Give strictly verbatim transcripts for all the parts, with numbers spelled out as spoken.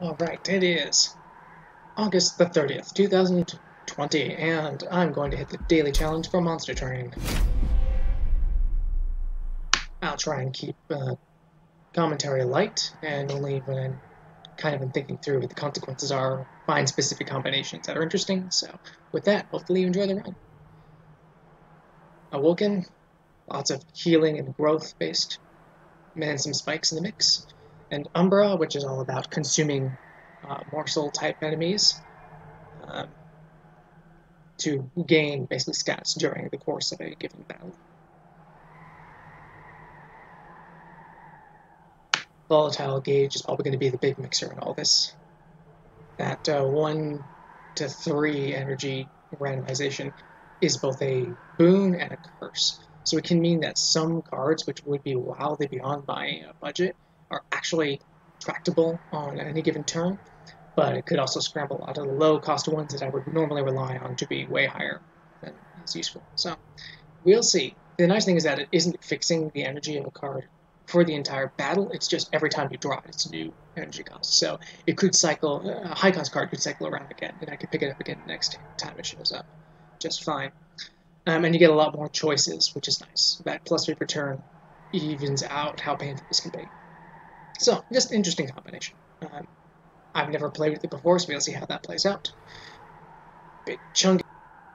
Alright, it is August the thirtieth, two thousand twenty, and I'm going to hit the daily challenge for Monster Train. I'll try and keep uh, commentary light, and only when I'm kind of been thinking through what the consequences are, find specific combinations that are interesting. So, with that, hopefully you enjoy the run. Awoken, lots of healing and growth-based, and some spikes in the mix. And Umbra, which is all about consuming uh, morsel-type enemies. Um, to gain basically stats during the course of a given battle. Volatile Gauge is probably going to be the big mixer in all this. That uh, one to three energy randomization is both a boon and a curse. So it can mean that some cards, which would be wildly beyond my uh, budget, are actually tractable on any given turn, but it could also scramble a lot of the low-cost ones that I would normally rely on to be way higher than is useful. So we'll see. The nice thing is that it isn't fixing the energy of a card for the entire battle. It's just every time you draw it, it's a new energy cost. So it could cycle, a high-cost card could cycle around again, and I could pick it up again next time it shows up just fine. Um, and you get a lot more choices, which is nice. That plus three per turn evens out how painful this can be. So, just interesting combination. Um, I've never played with it before, so we'll see how that plays out. Big chunky.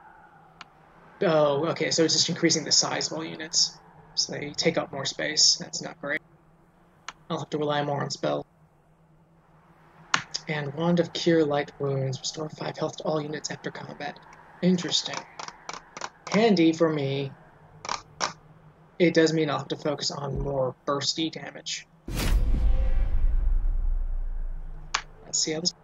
Oh, okay, so it's just increasing the size of all units. So they take up more space. That's not great. I'll have to rely more on spell. And Wand of Cure Light Wounds. Restore five health to all units after combat. Interesting. Handy for me. It does mean I'll have to focus on more bursty damage. Let's see how this...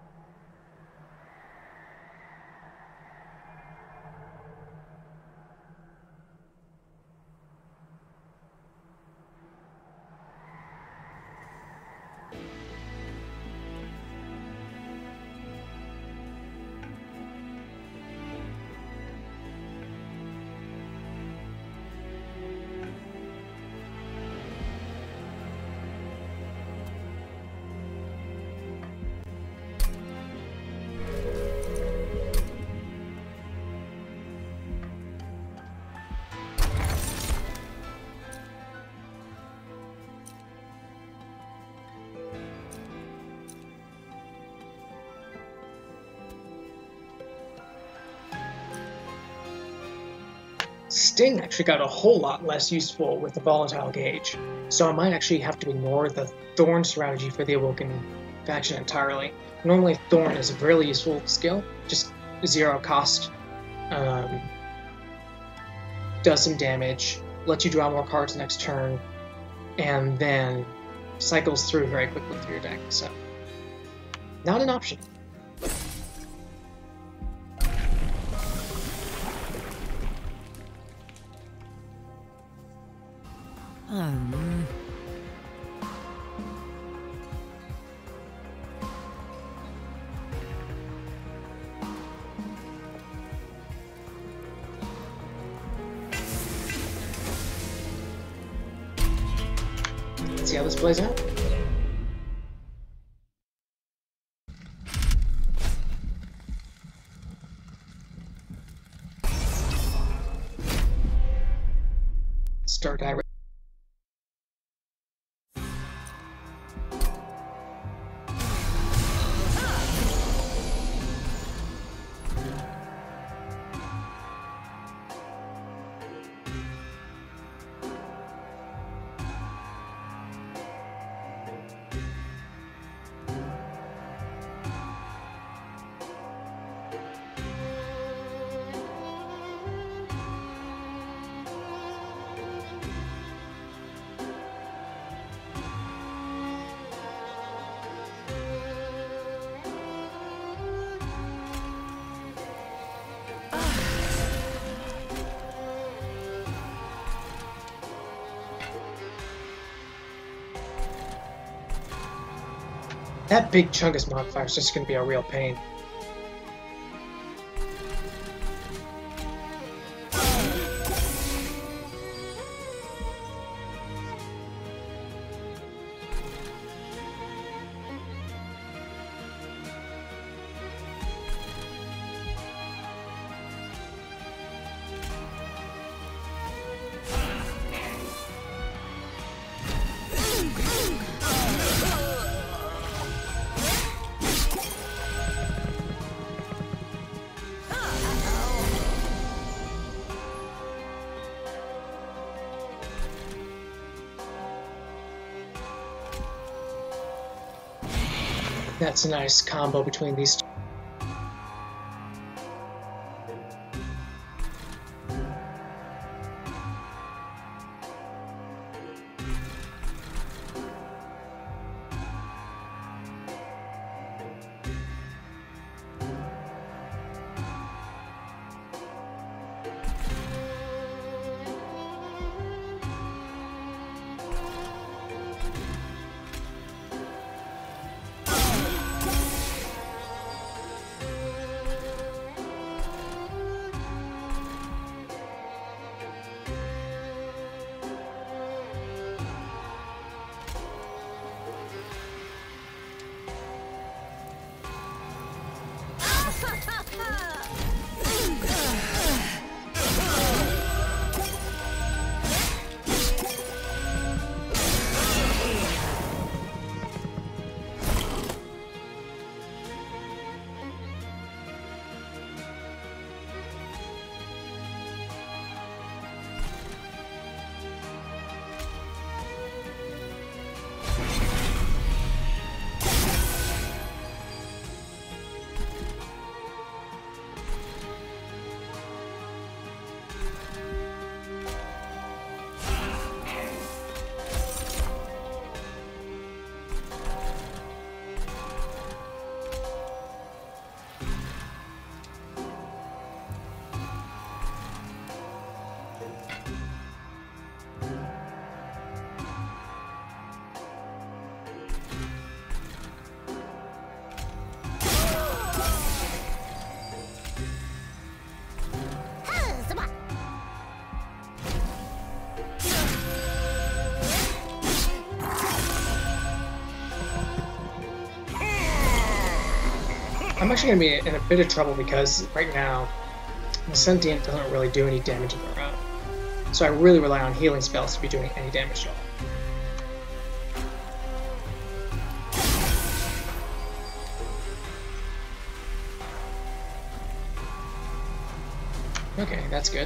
Sting actually got a whole lot less useful with the Volatile Gauge, so I might actually have to ignore the Thorn strategy for the Awoken faction entirely. Normally Thorn is a really useful skill, just zero cost, um, does some damage, lets you draw more cards next turn, and then cycles through very quickly through your deck, so not an option. Um. Let's see how this plays out. Start direct. That big Chungus modifier is just going to be a real pain. That's a nice combo between these two. I'm actually going to be in a bit of trouble because right now, the Sentient doesn't really do any damage of their own. So I really rely on healing spells to be doing any damage at all. Okay, that's good.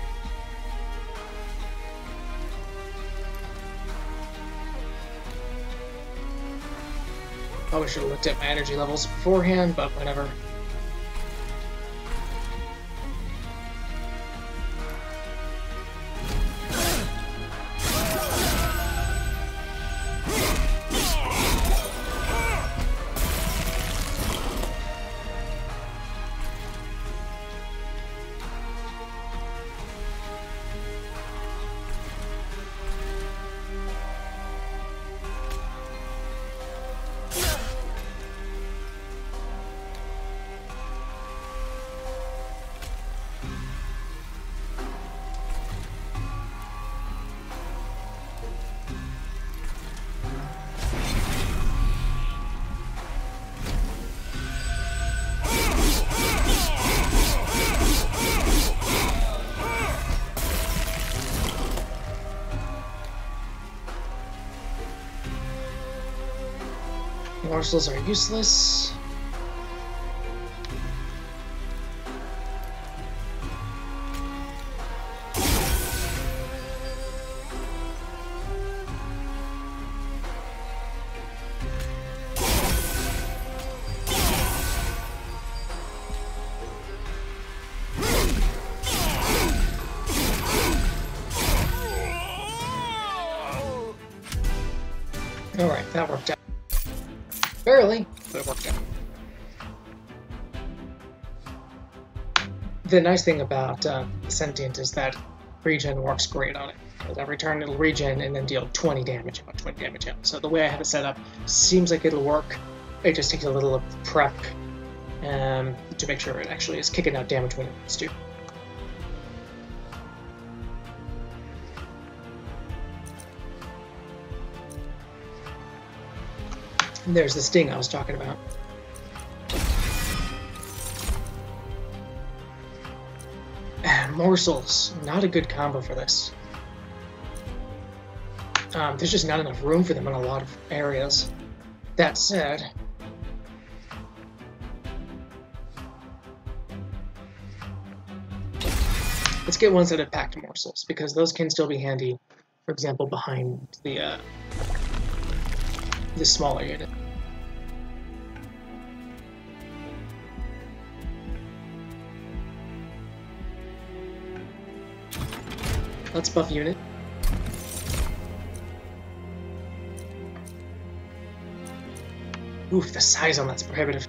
Probably should have looked at my energy levels beforehand, but whatever. Morsels are useless. Alright, that worked out. Barely, but it worked out. The nice thing about uh, Sentient is that regen works great on it. Because every turn it'll regen and then deal twenty damage, about twenty damage out. So the way I have it set up seems like it'll work. It just takes a little of prep um, to make sure it actually is kicking out damage when it needs to. And there's the sting I was talking about. Morsels, not a good combo for this. Um, there's just not enough room for them in a lot of areas. That said, let's get ones that have packed morsels, because those can still be handy, for example, behind the uh, the smaller unit. Let's buff unit. Oof, the size on that's prohibitive.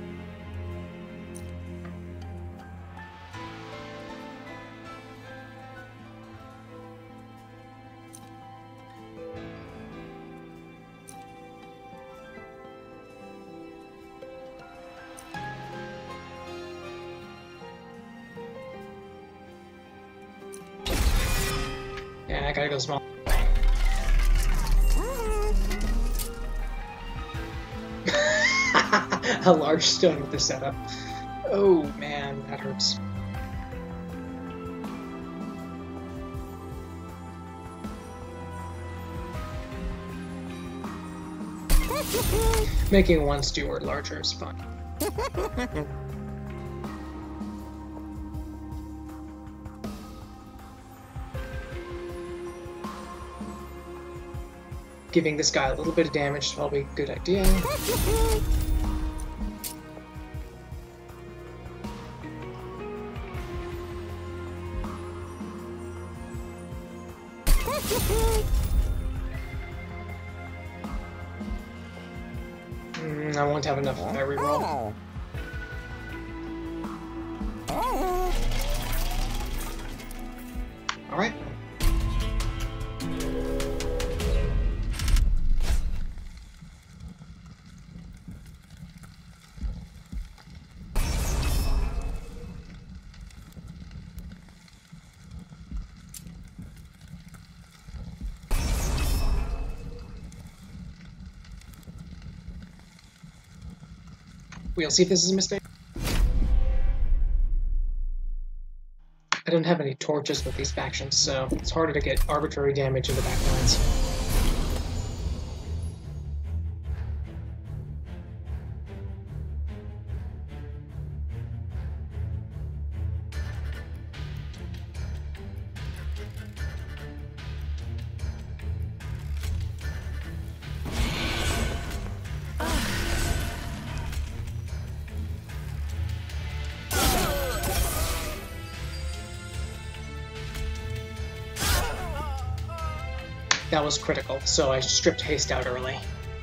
Yeah, I gotta go small. A large stone with the setup. Oh man, that hurts. Making one steward larger is fun. Giving this guy a little bit of damage is probably a good idea. Mm, I won't have enough if I reroll. Alright. We'll see if this is a mistake. I don't have any torches with these factions, so it's harder to get arbitrary damage in the back lines. That was critical, so I stripped haste out early.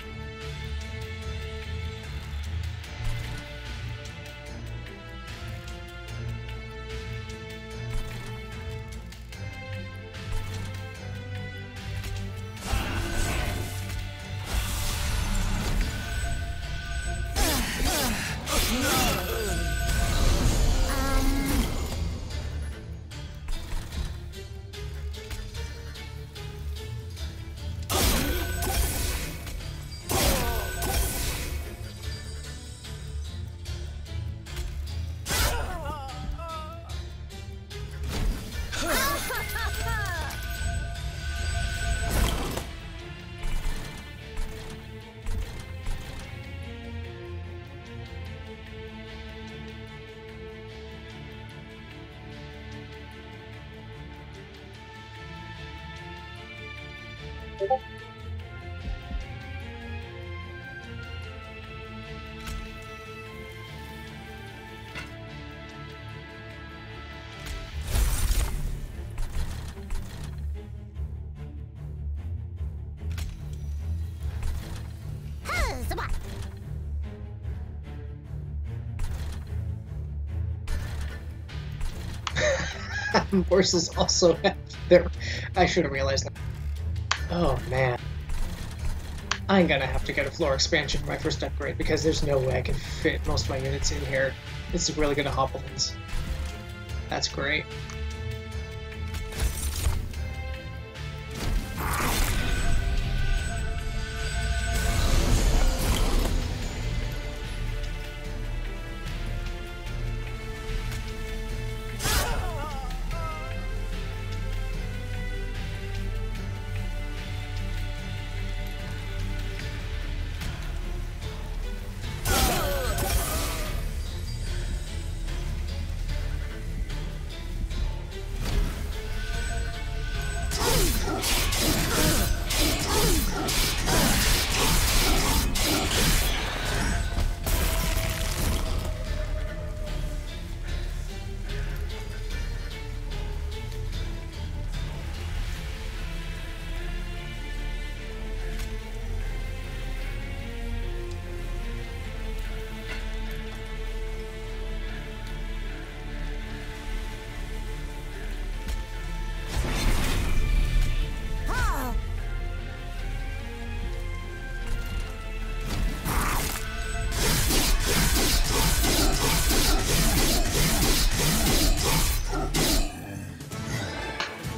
Horses also have their... I should have realized that. Oh, man. I'm gonna have to get a floor expansion for my first upgrade, because there's no way I can fit most of my units in here. This is really gonna hobble things. That's great.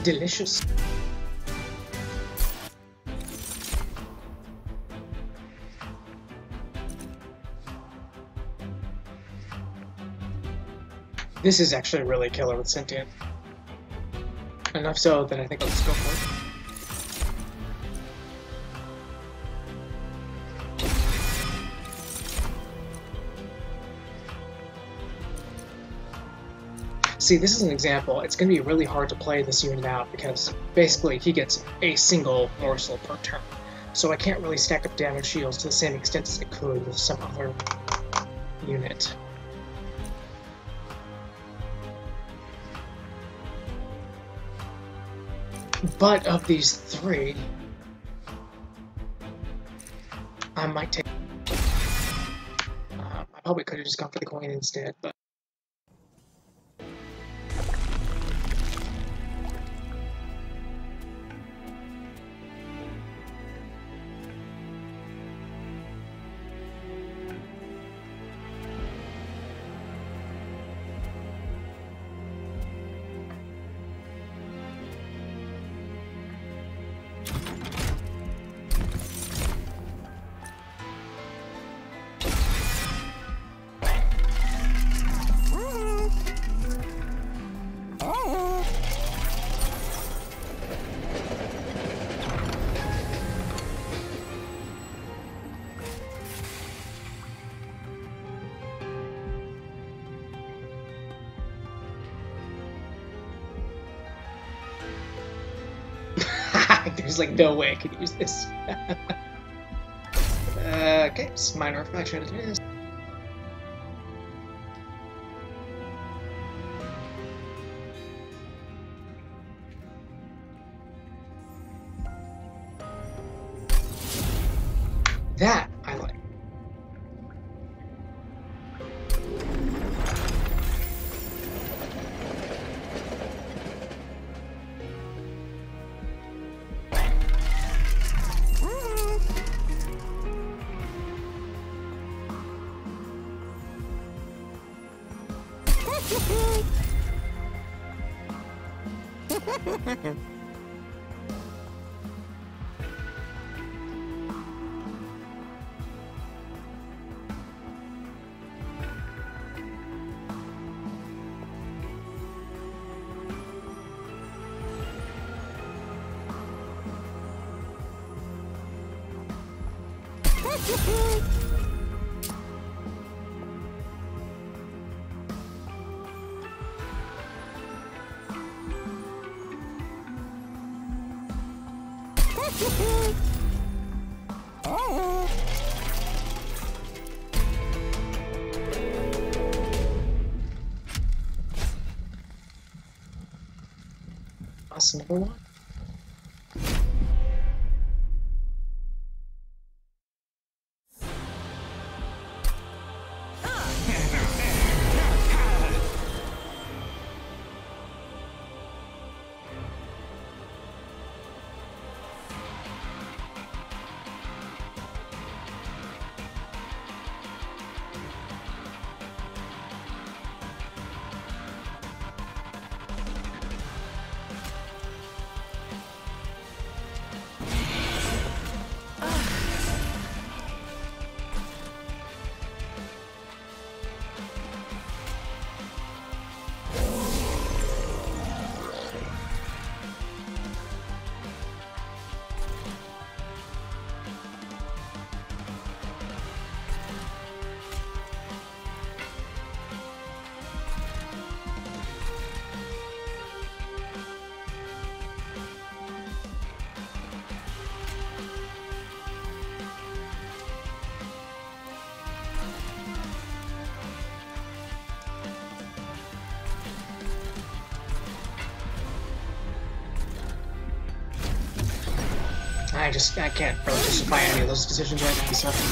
delicious. This is actually really killer with Sentient. Enough so that I think I'll just go for it. See, this is an example. It's going to be really hard to play this unit out because basically he gets a single morsel per turn. So I can't really stack up damage shields to the same extent as I could with some other unit. But of these three, I might take... Um, I probably could have just gone for the coin instead, but... There's like no way I could use this. uh, okay, it's minor reflection it is. That I like. That's number one. I just, I can't really justify any of those decisions right now, so...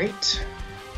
great.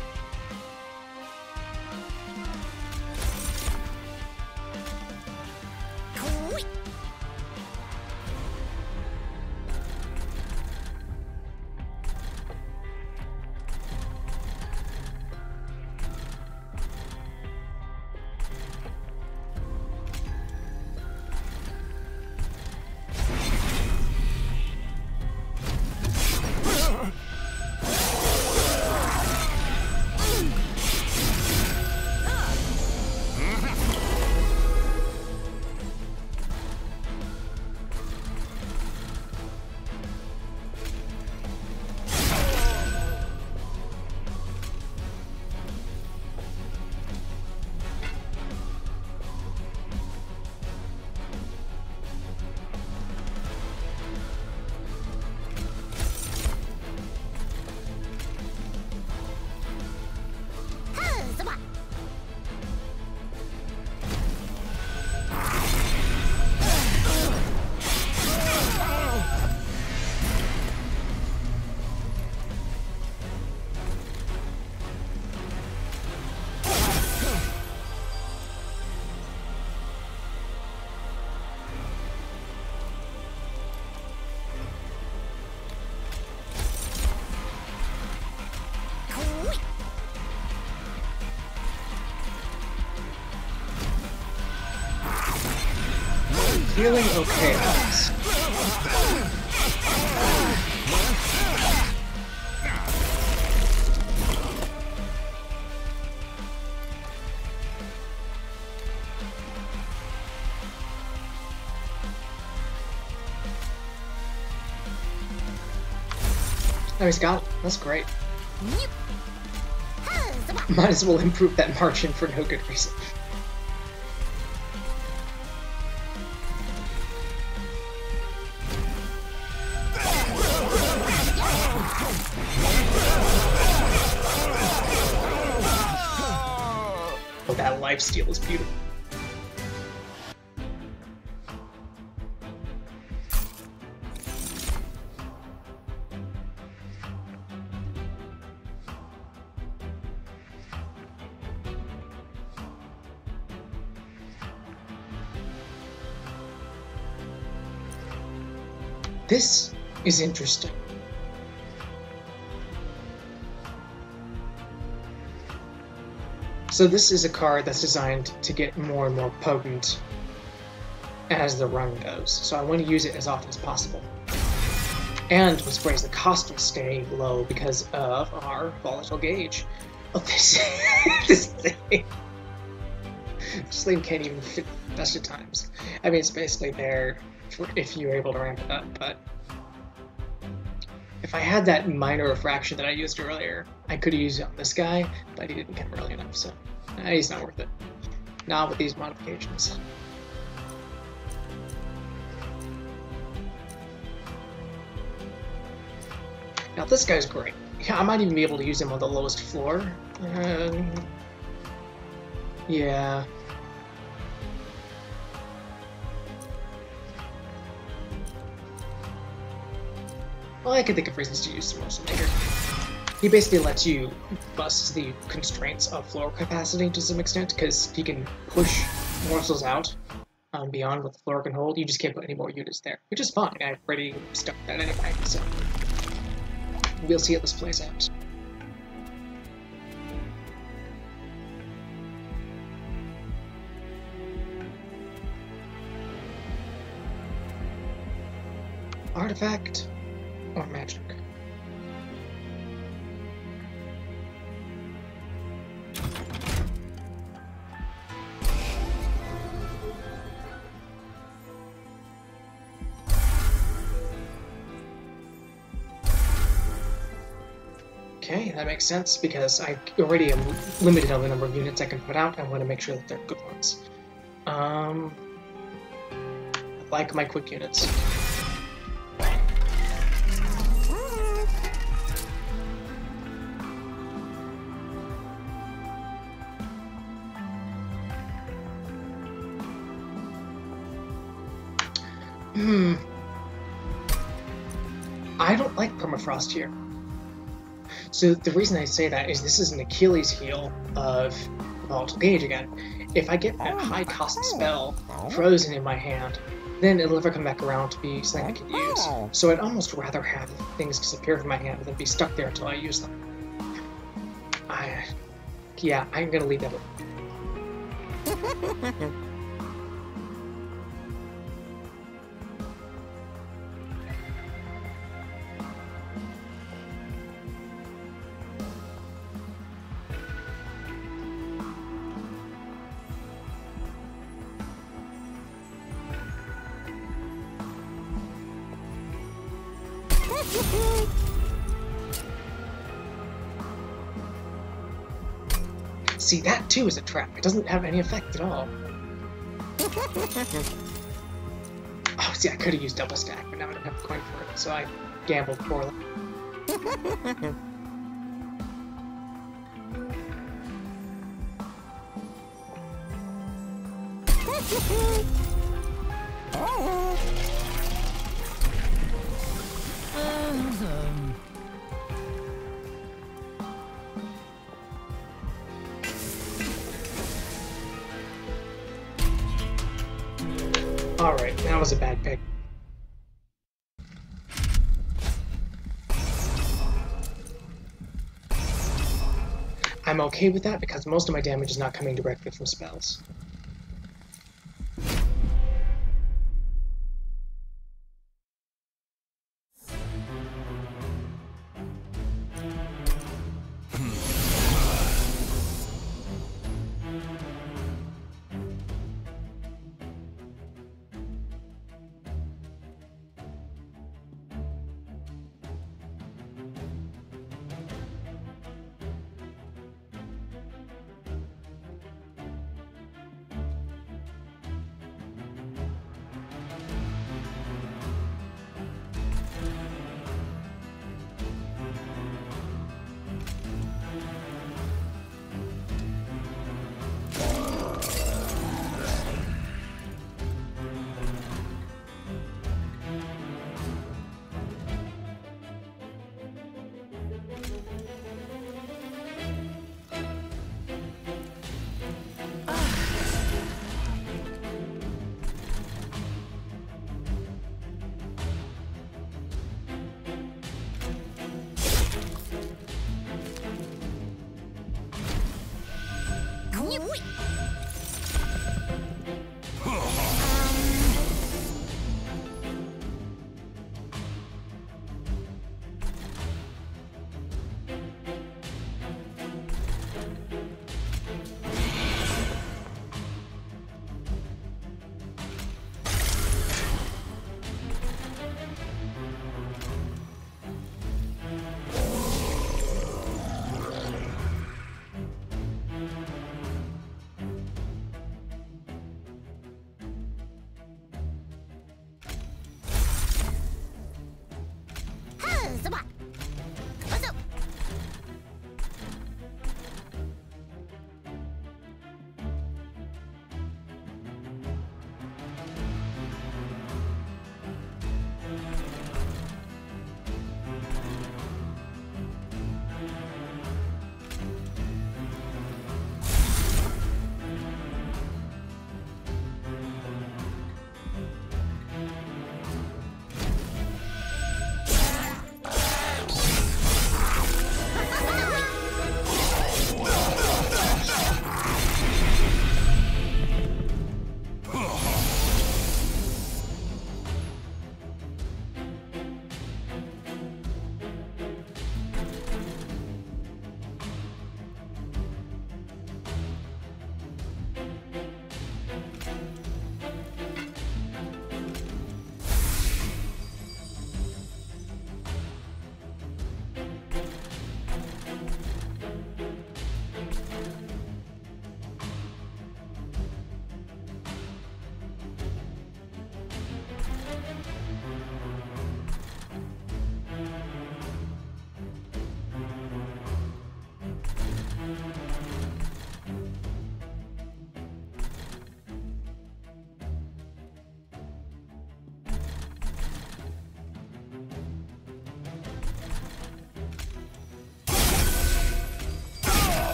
Feeling okay about this. Oh, he's got it. That's great. Might as well improve that margin for no good reason. Oh, that lifesteal is beautiful. This is interesting. So this is a card that's designed to get more and more potent as the run goes. So I want to use it as often as possible. And what's great is the cost will stay low because of our volatile gauge. Oh, this, this thing. This thing can't even fit best of times. I mean, it's basically there for if you're able to ramp it up, but if I had that minor refraction that I used earlier, I could have used it on this guy, but he didn't come early enough, so eh, he's not worth it. Not with these modifications. Now this guy's great. Yeah, I might even be able to use him on the lowest floor. Um, yeah. Well, I can think of reasons to use him also later. He basically lets you bust the constraints of floor capacity to some extent, because he can push morsels out um, beyond what the floor can hold. You just can't put any more units there, which is fine. I've already stuck that anyway, so we'll see how this plays out. Artifact or magic? Okay, that makes sense because I already am limited on the number of units I can put out. I want to make sure that they're good ones. Um, I like my quick units. Hmm. I don't like permafrost here. So the reason I say that is this is an Achilles heel of Volatile Gauge again. If I get that high cost spell frozen in my hand, then it'll never come back around to be something I can use. So I'd almost rather have things disappear from my hand than be stuck there until I use them. I, yeah, I'm gonna leave that open. See, that too is a trap. It doesn't have any effect at all. Oh, see, I could have used double stack, but now I don't have a coin for it, so I gambled poorly. Um, Alright, that was a bad pick. I'm okay with that because most of my damage is not coming directly from spells.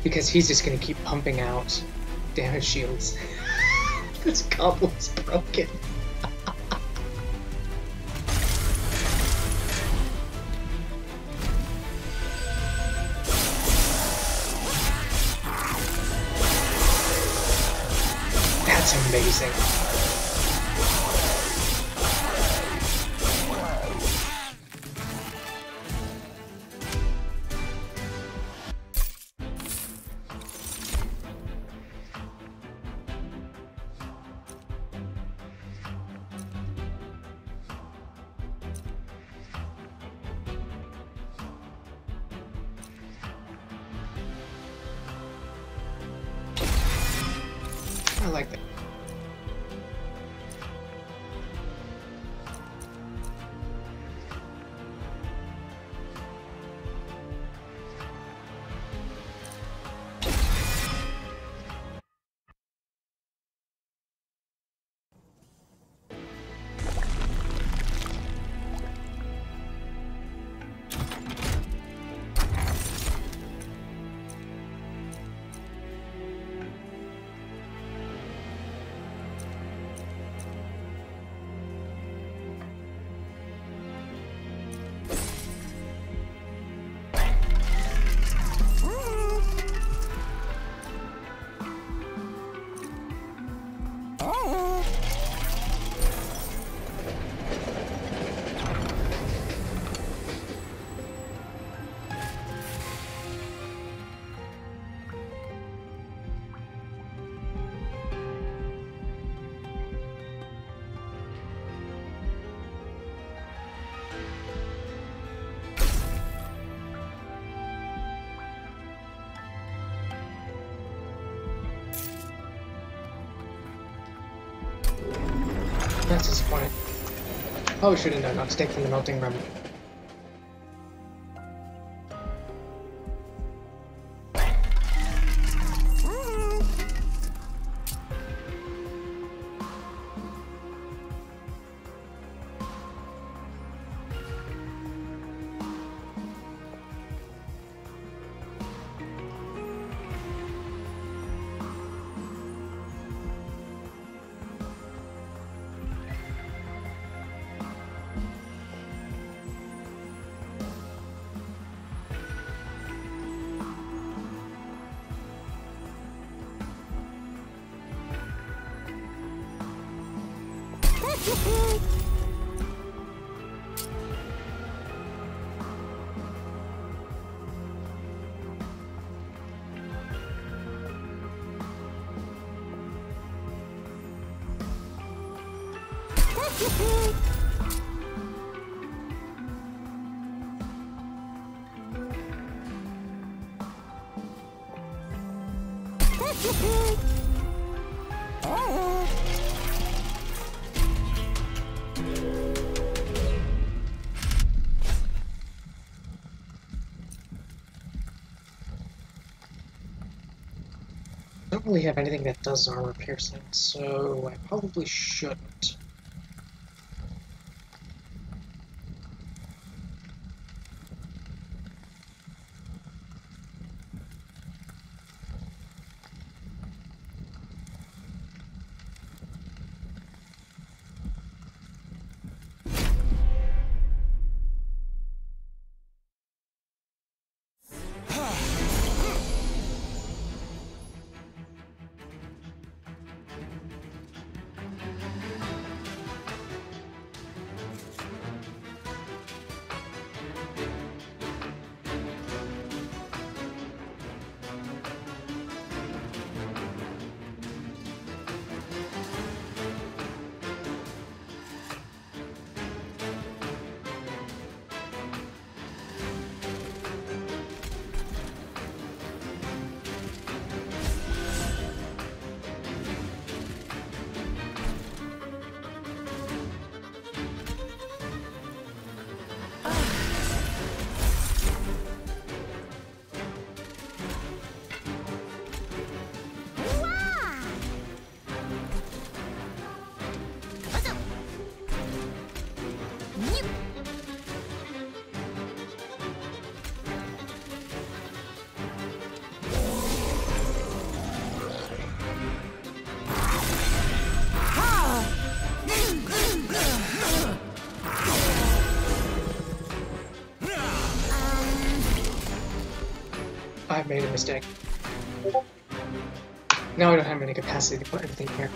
because he's just going to keep pumping out damage shields. This goblin's broken. That's amazing. I like that. That's disappointing. Oh, we should have known not to take from the melting rim. I don't really have anything that does armor piercing, so I probably shouldn't. I've made a mistake. Now I don't have any capacity to put anything here.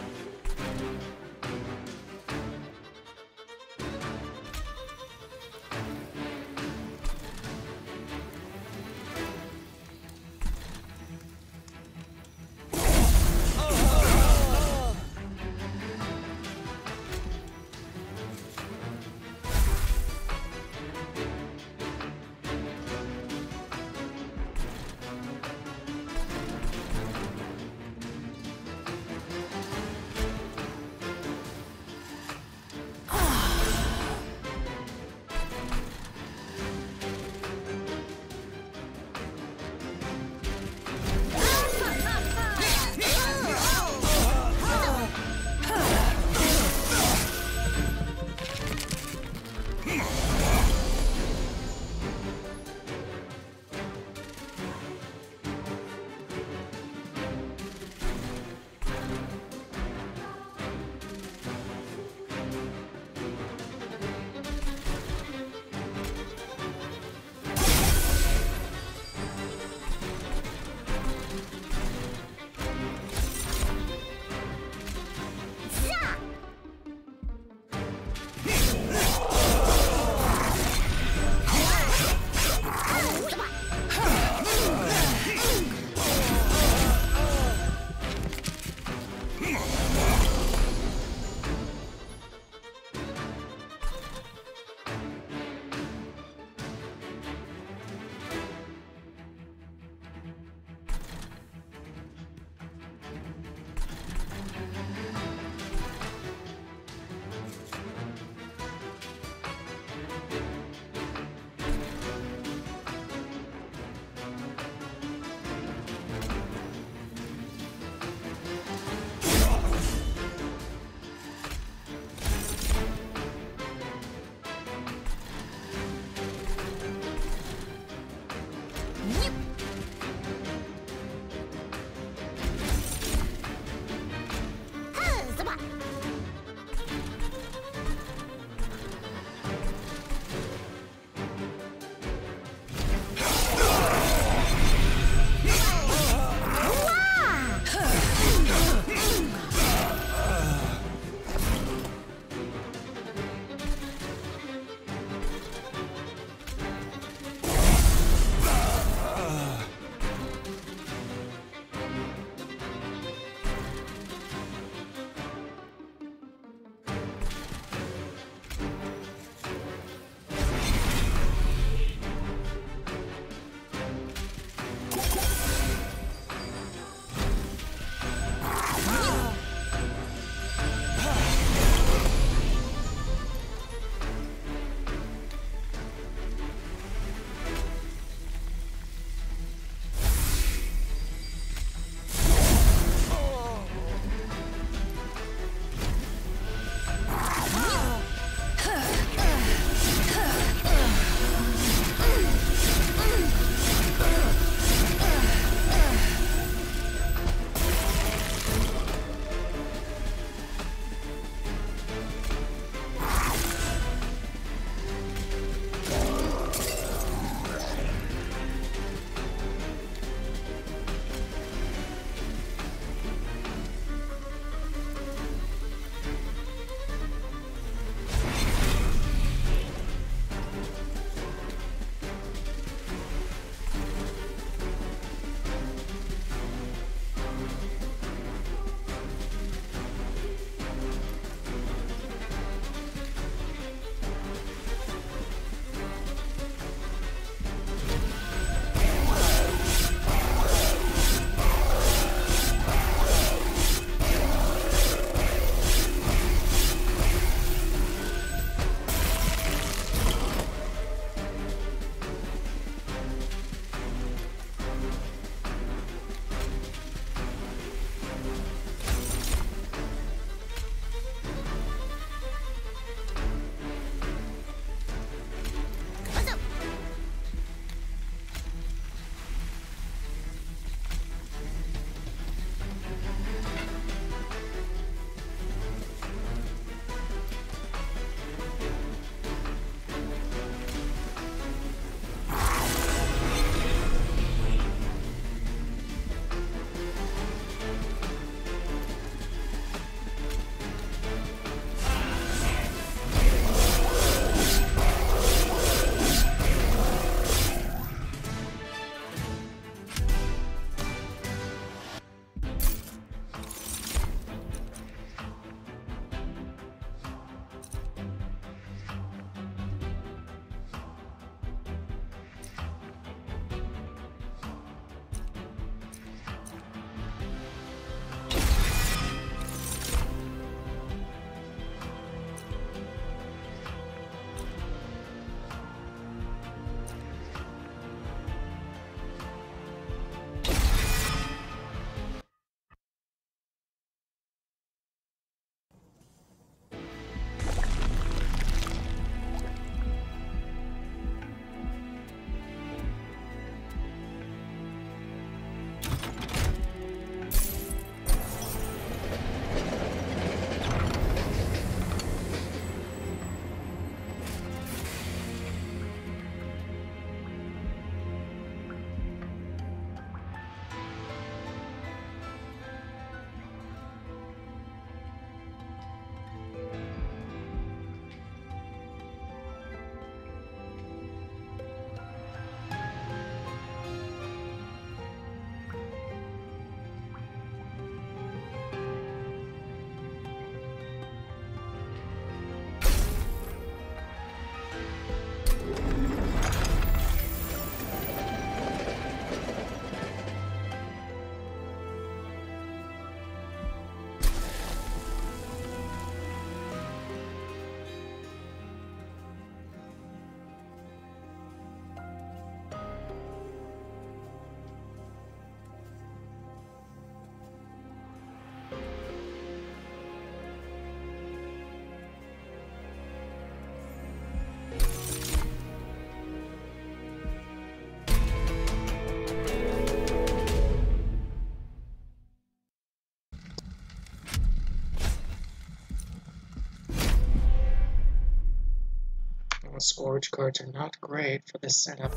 Scourge cards are not great for this setup.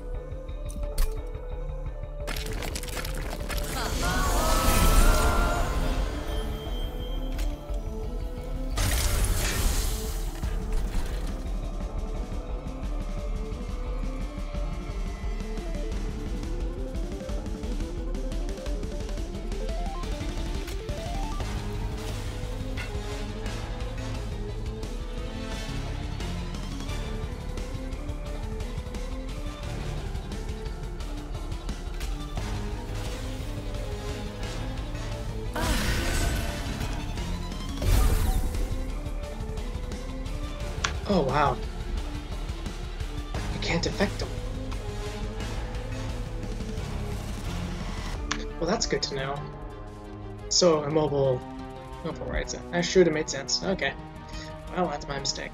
Oh wow. You can't affect them. Well, that's good to know. So, immobile overrides it. That should have made sense. Okay. Well, that's my mistake.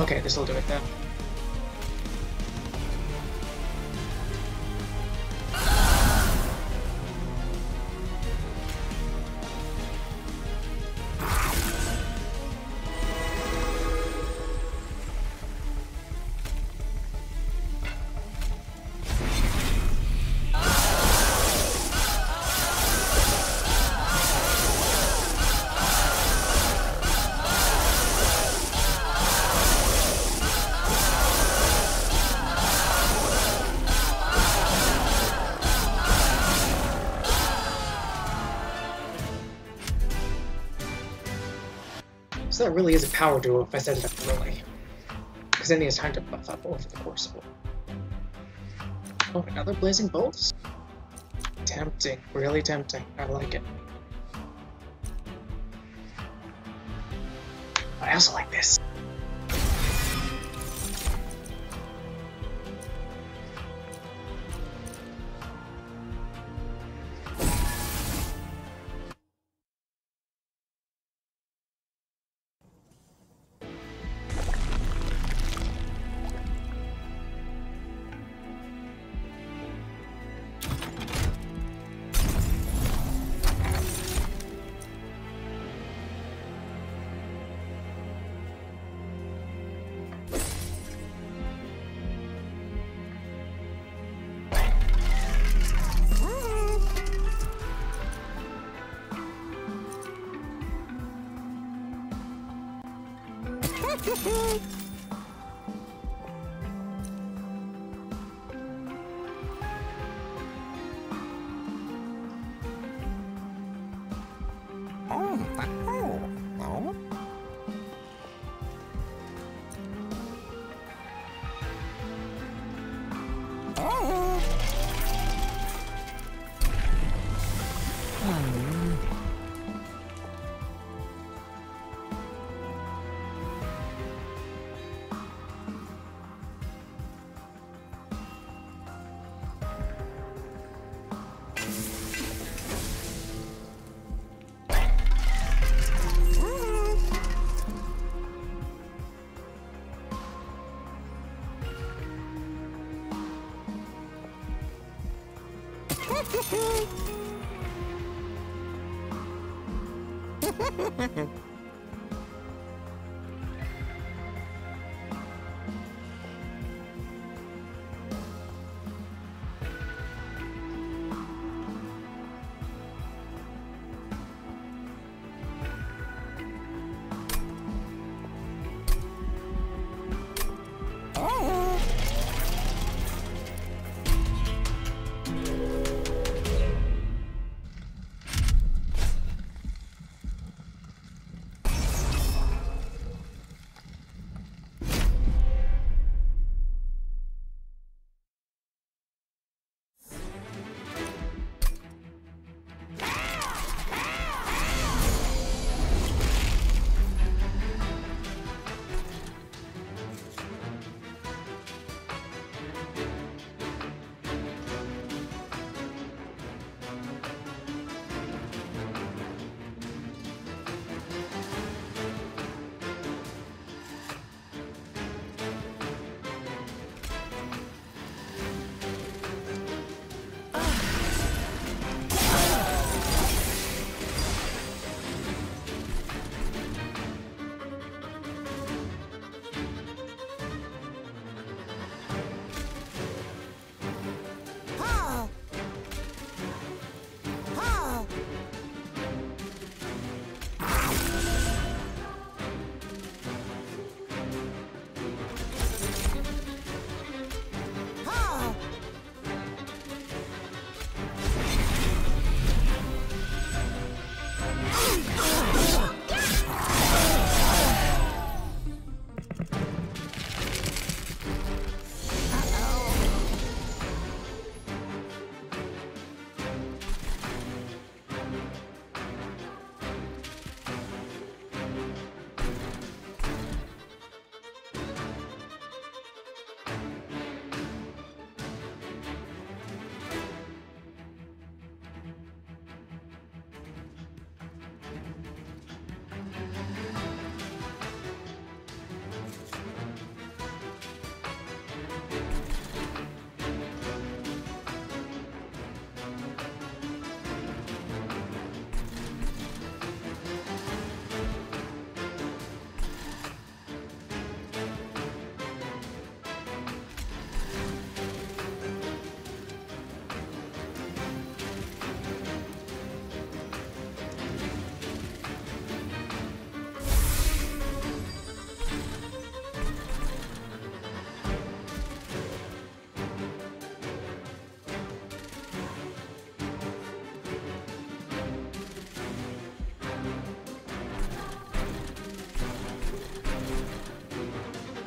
Okay, this'll do it then. So that really is a power duo if I set it up early. Because then he has time to buff up over the course of it. Oh, another Blazing Bolts? Tempting. Really tempting. I like it. I also like this.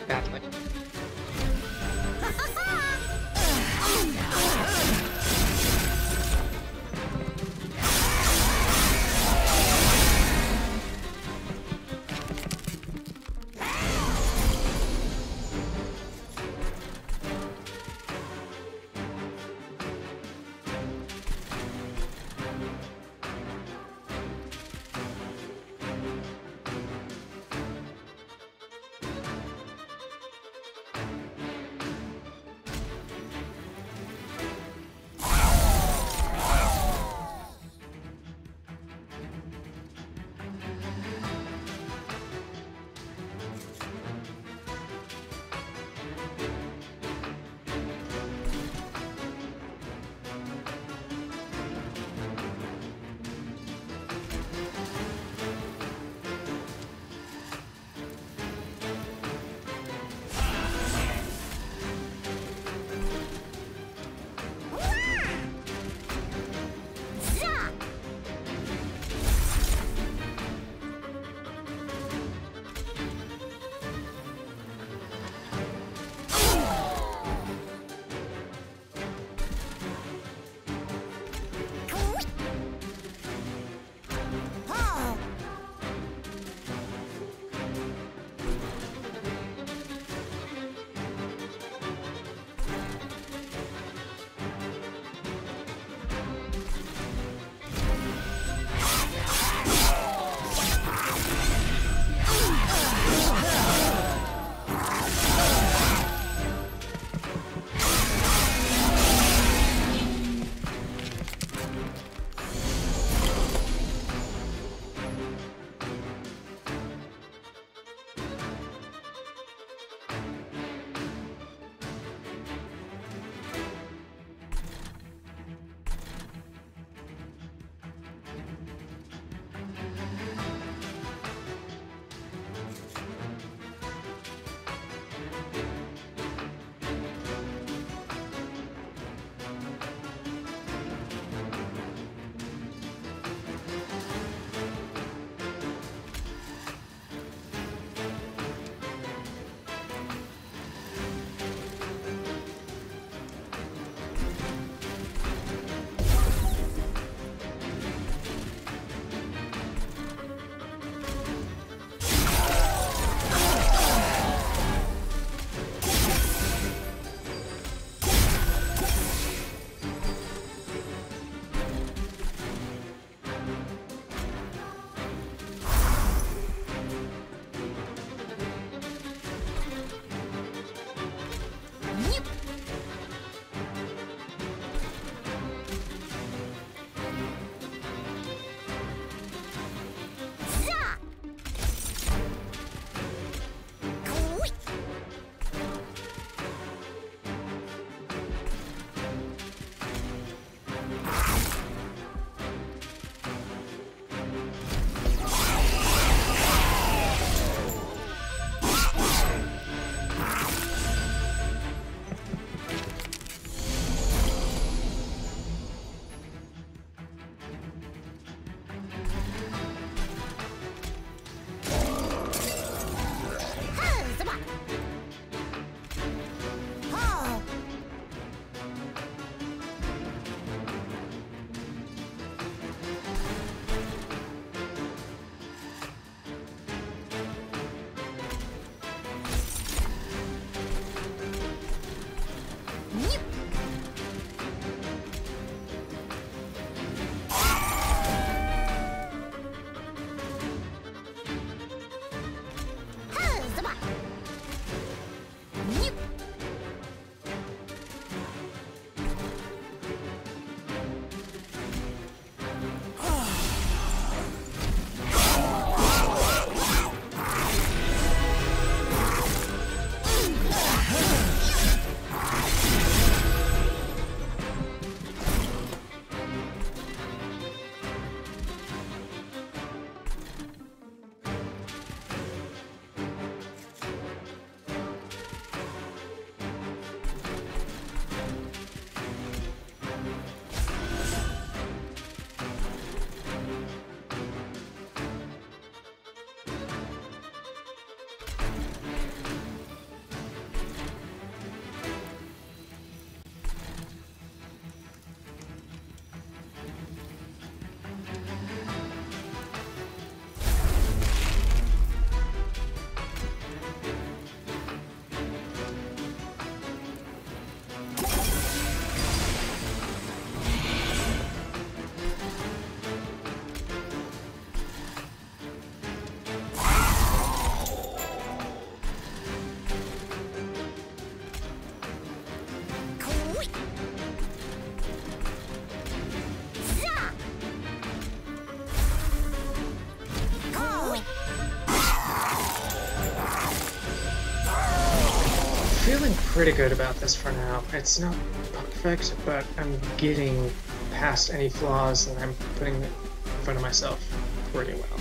badly. feeling pretty good about this for now. It's not perfect, but I'm getting past any flaws that I'm putting in front of myself pretty well.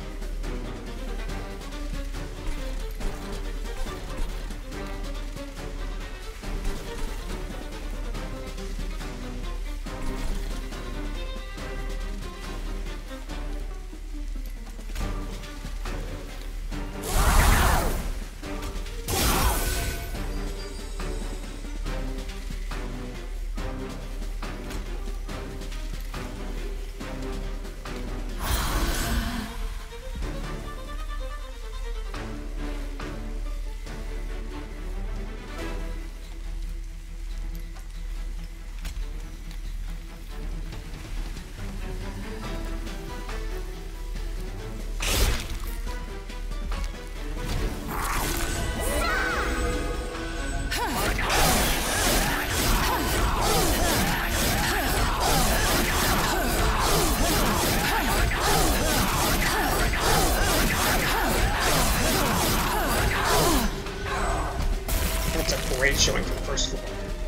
Great showing for the first floor.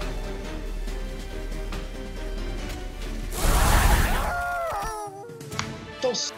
Those.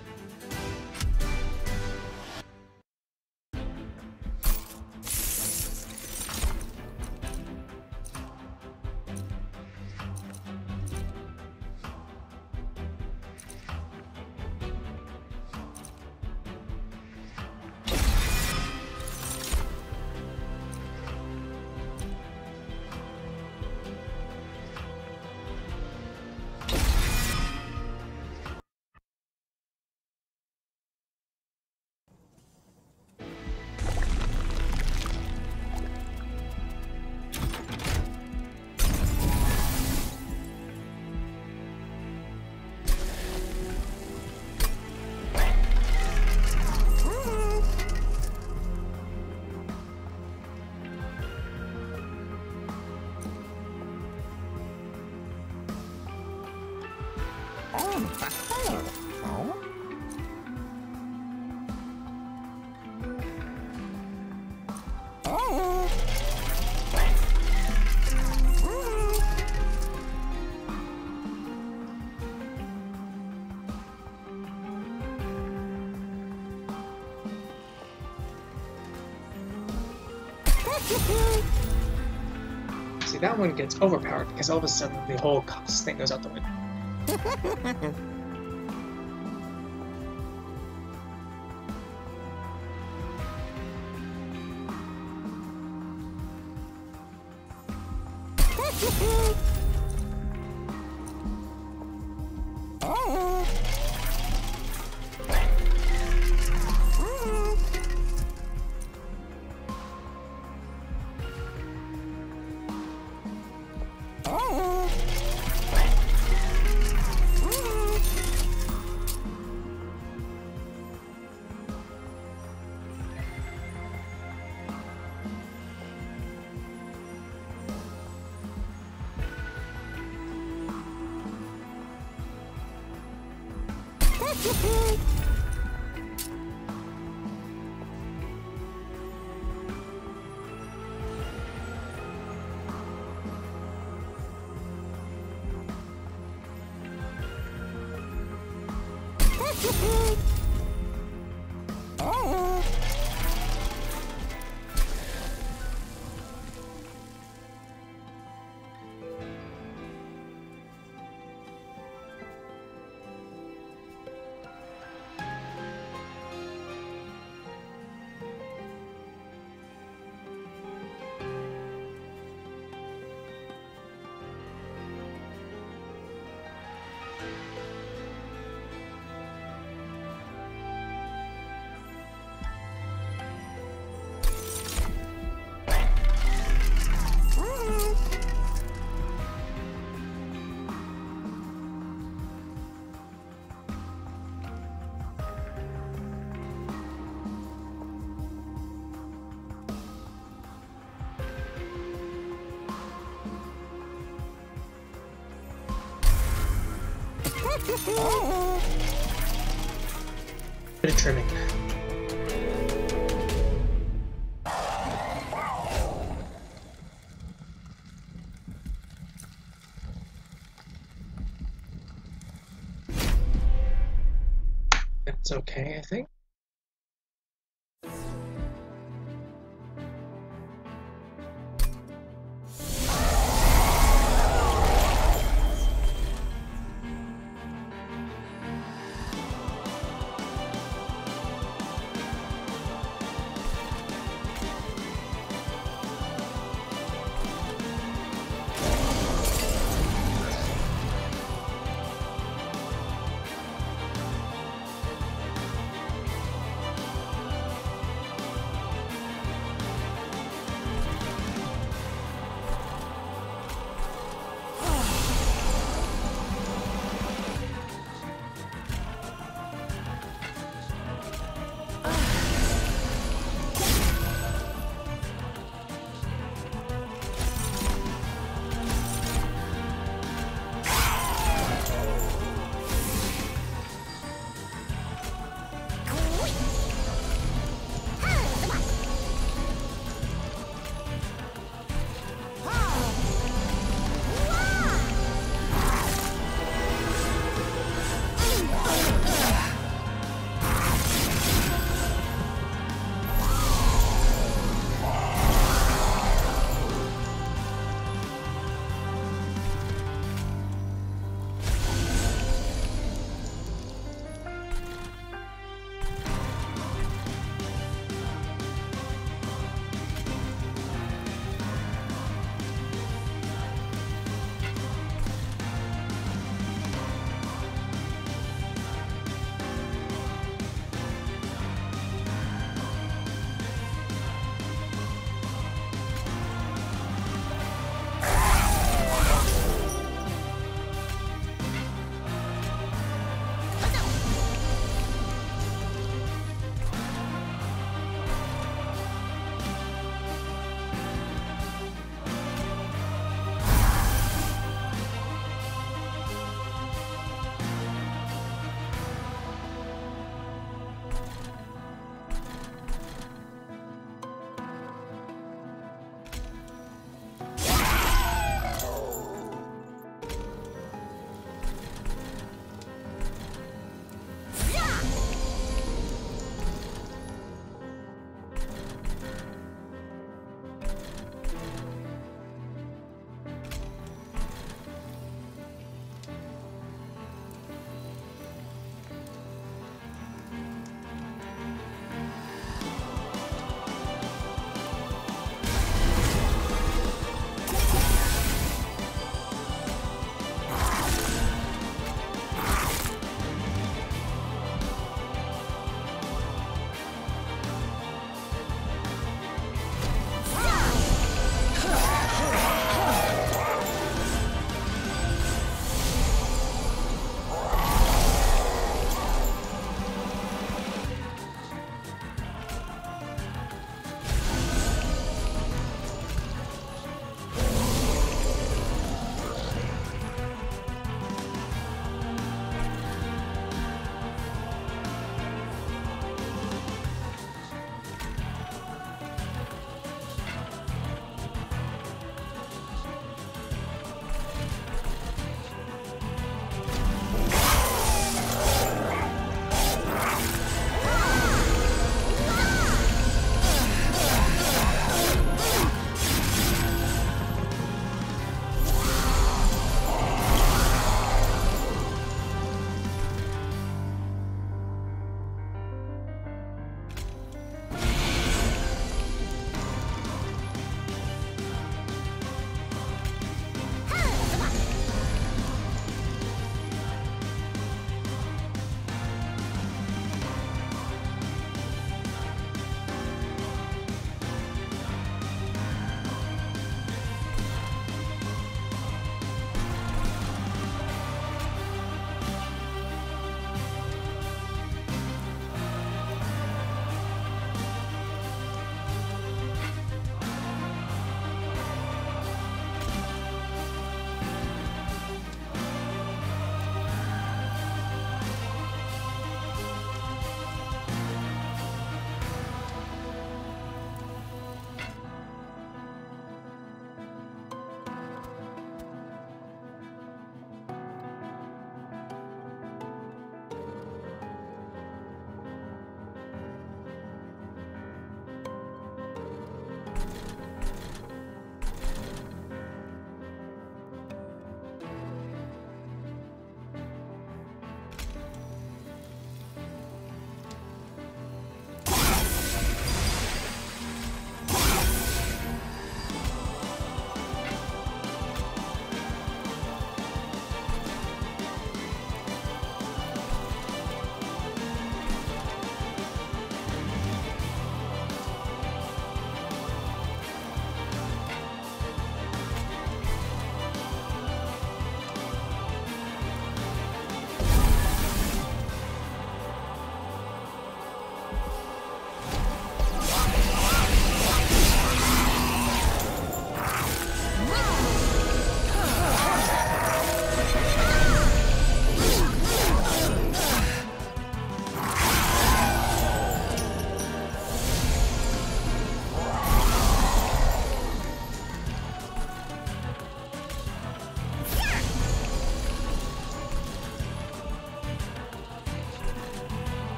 See, that one gets overpowered because all of a sudden the whole cost thing goes out the window. Bit of trimming. It's okay, I think.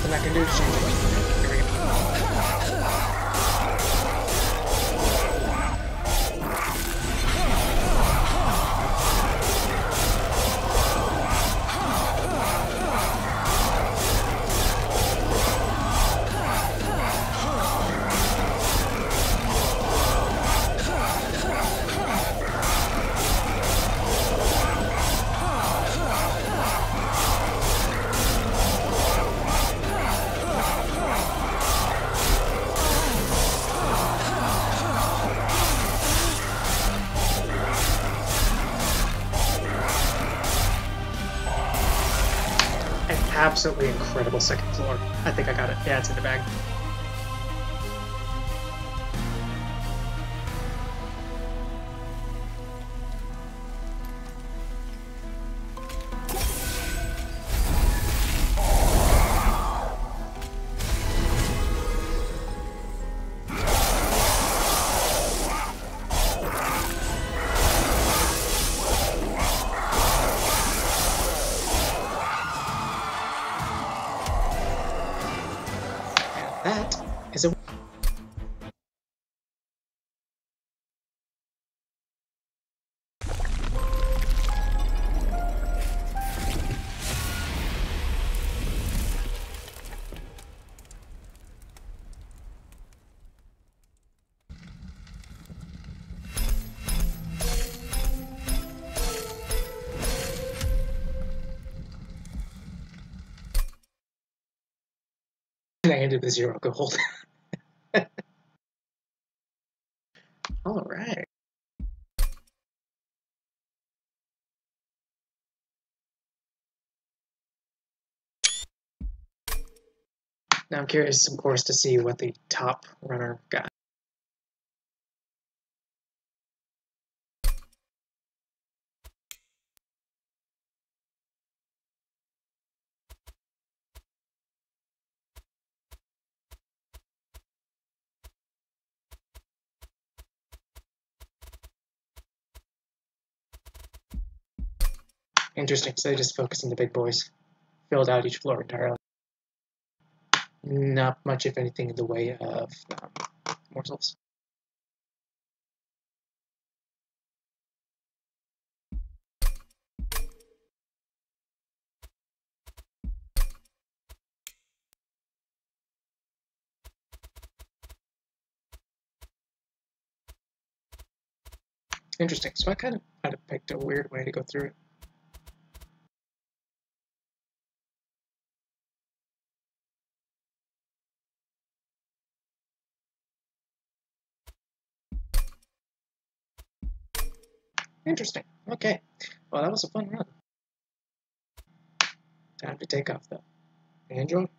nothing I can do to change it. Here we go. Absolutely incredible second floor. I think I got it. Yeah, it's in the bag. That is a and I ended with zero gold. All right. Now I'm curious, of course, to see what the top runner got. Interesting, so they just focused on the big boys. Filled out each floor entirely. Not much, if anything, in the way of um, morsels. Interesting, so I kind of might have picked a weird way to go through it. Interesting. Okay. Well, that was a fun run. Time to take off, though. Enjoy.